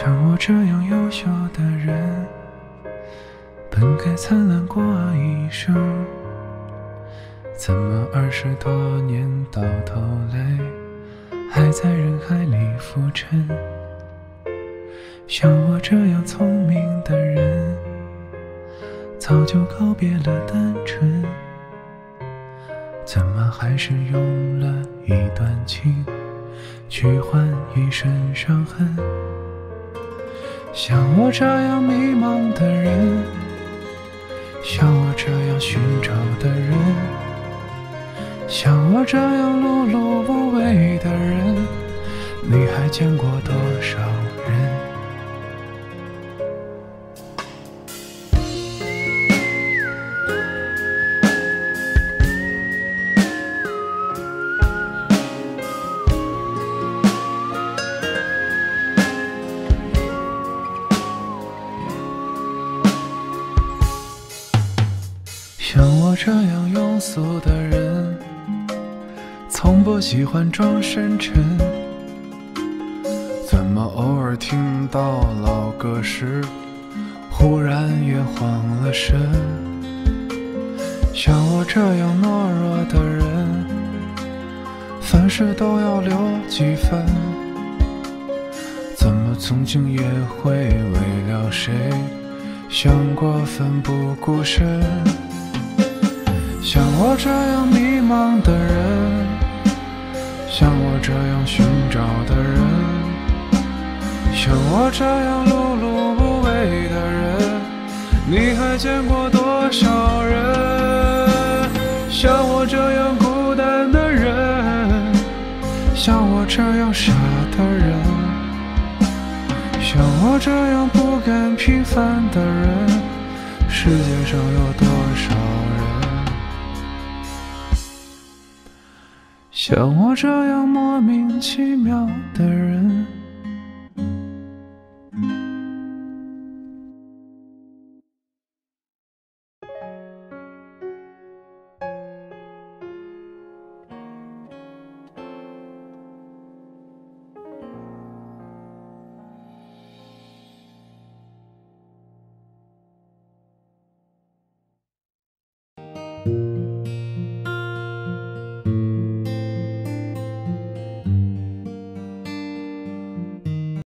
像我这样优秀的人，本该灿烂过一生，怎么20多年到头来还在人海里浮沉？像我这样聪明的人，早就告别了单纯，怎么还是用了一段情去换一身伤痕？像我这样迷茫的人，像我这样寻找的人，像我这样碌碌无为的人，你还见过多少人？像我这样庸俗的人，从不喜欢装深沉，怎么偶尔听到老歌时，忽然也慌了神？像我这样懦弱的人，凡事都要留几分，怎么曾经也会为了谁想过奋不顾身？像我这样迷茫的人，像我这样寻找的人，像我这样碌碌无为的人，你还见过多少人？像我这样孤单的人，像我这样傻的人，像我这样不甘平凡的人，世界上有多少人？像我这样莫名其妙的人。